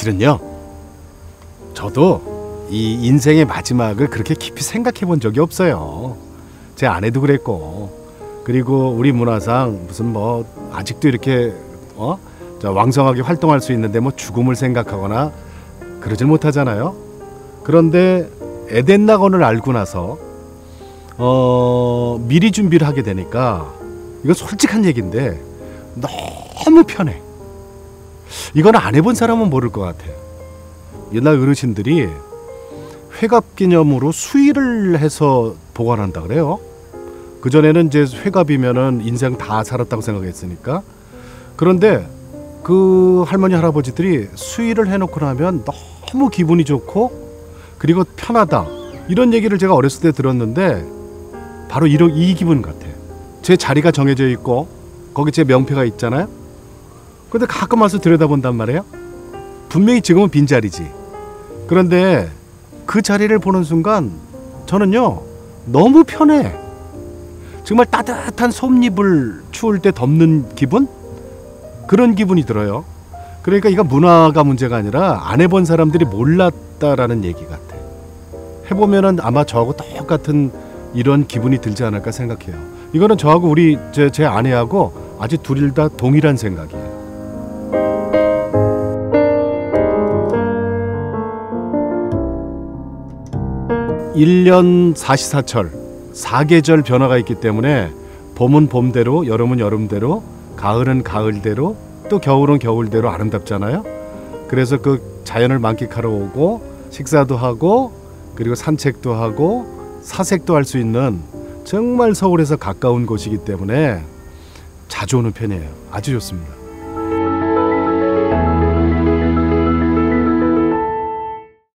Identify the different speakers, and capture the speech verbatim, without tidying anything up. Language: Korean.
Speaker 1: 사실은요, 저도 이 인생의 마지막을 그렇게 깊이 생각해 본 적이 없어요. 제 아내도 그랬고, 그리고 우리 문화상 무슨 뭐 아직도 이렇게 어? 자, 왕성하게 활동할 수 있는데 뭐 죽음을 생각하거나 그러질 못하잖아요. 그런데 에덴 낙원을 알고 나서 어, 미리 준비를 하게 되니까, 이건 솔직한 얘기인데 너무 편해. 이건 안 해본 사람은 모를 것 같아요. 옛날 어르신들이 회갑 기념으로 수의를 해서 보관한다 그래요. 그전에는 이제 회갑이면은 인생 다 살았다고 생각했으니까. 그런데 그 할머니 할아버지들이 수의를 해놓고 나면 너무 기분이 좋고 그리고 편하다, 이런 얘기를 제가 어렸을 때 들었는데 바로 이런 이 기분 같아요. 제 자리가 정해져 있고 거기 제 명패가 있잖아요. 근데 가끔 와서 들여다본단 말이에요. 분명히 지금은 빈자리지. 그런데 그 자리를 보는 순간 저는요, 너무 편해. 정말 따뜻한 솜잎을 추울 때 덮는 기분? 그런 기분이 들어요. 그러니까 이거 문화가 문제가 아니라 안 해본 사람들이 몰랐다라는 얘기 같아. 해보면은 아마 저하고 똑같은 이런 기분이 들지 않을까 생각해요. 이거는 저하고 우리 제, 제 아내하고 아주 둘 다 동일한 생각이에요. 일 년 사시사철 사계절 변화가 있기 때문에 봄은 봄대로, 여름은 여름대로, 가을은 가을대로, 또 겨울은 겨울대로 아름답잖아요. 그래서 그 자연을 만끽하러 오고 식사도 하고 그리고 산책도 하고 사색도 할 수 있는 정말 서울에서 가까운 곳이기 때문에 자주 오는 편이에요. 아주 좋습니다.